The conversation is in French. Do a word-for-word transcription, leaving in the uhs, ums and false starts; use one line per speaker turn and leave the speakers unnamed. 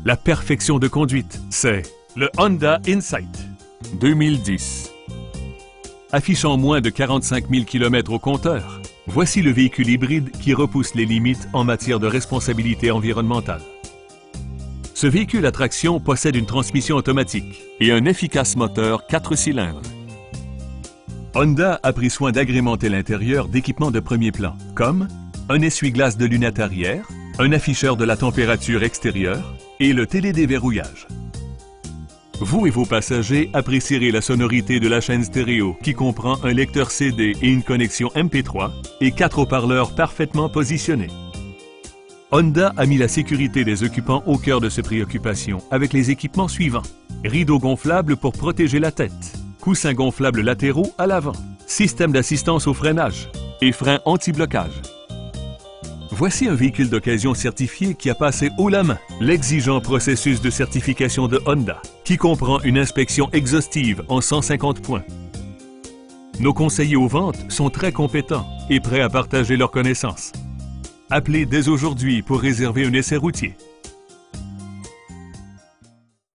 La perfection de conduite, c'est le Honda Insight deux mille dix. Affichant moins de quarante-cinq mille kilomètres au compteur, voici le véhicule hybride qui repousse les limites en matière de responsabilité environnementale. Ce véhicule à traction possède une transmission automatique et un efficace moteur quatre cylindres. Honda a pris soin d'agrémenter l'intérieur d'équipements de premier plan, comme un essuie-glace de lunettes arrière, un afficheur de la température extérieure et le télédéverrouillage. Vous et vos passagers apprécierez la sonorité de la chaîne stéréo qui comprend un lecteur C D et une connexion M P trois et quatre haut-parleurs parfaitement positionnés. Honda a mis la sécurité des occupants au cœur de ses préoccupations avec les équipements suivants. Rideaux gonflables pour protéger la tête, coussins gonflables latéraux à l'avant, système d'assistance au freinage et freins anti-blocage. Voici un véhicule d'occasion certifié qui a passé haut la main l'exigeant processus de certification de Honda, qui comprend une inspection exhaustive en cent cinquante points. Nos conseillers aux ventes sont très compétents et prêts à partager leurs connaissances. Appelez dès aujourd'hui pour réserver un essai routier.